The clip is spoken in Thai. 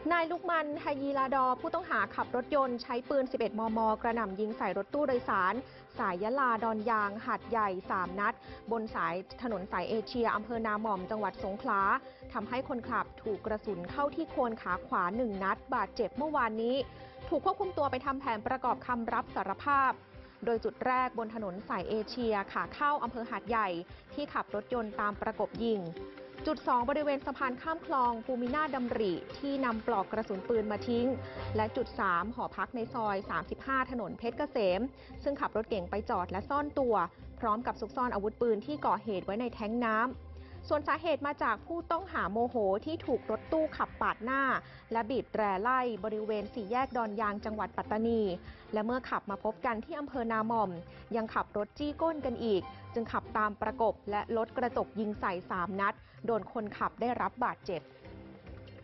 นายลุกมันไฮยีลาดอผู้ต้องหาขับรถยนต์ใช้ปืน 11 มม. กระหน่ำยิงใส่รถตู้โดยสารสายยะลาดอนยางหาดใหญ่ 3 นัดบนสายถนนสายเอเชียอำเภอนาหม่อมจังหวัดสงขลาทำให้คนขับถูกกระสุนเข้าที่โคนขาขวา 1 นัดบาดเจ็บเมื่อวานนี้ถูกควบคุมตัวไปทำแผนประกอบคำรับสารภาพโดยจุดแรกบนถนนสายเอเชียขาเข้าอำเภอหาดใหญ่ที่ขับรถยนต์ตามประกบยิงจุด 2 บริเวณสะพานข้ามคลองภูมินาถดำริที่นำปลอกกระสุนปืนมาทิ้งและจุด 3 หอพักในซอย 35 ถนนเพชรเกษมซึ่งขับรถเก๋งไปจอดและซ่อนตัวพร้อมกับซุกซ่อนอาวุธปืนที่ก่อเหตุไว้ในแท้งน้ำส่วนสาเหตุมาจากผู้ต้องหาโมโหที่ถูกรถตู้ขับปาดหน้าและบีบแตรไล่บริเวณสี่แยกดอนยางจังหวัดปัตตานีและเมื่อขับมาพบกันที่อำเภอนาหม่อมยังขับรถจี้ก้นกันอีกจึงขับตามประกบและลดกระจกยิงใส่ 3 นัดโดนคนขับได้รับบาดเจ็บ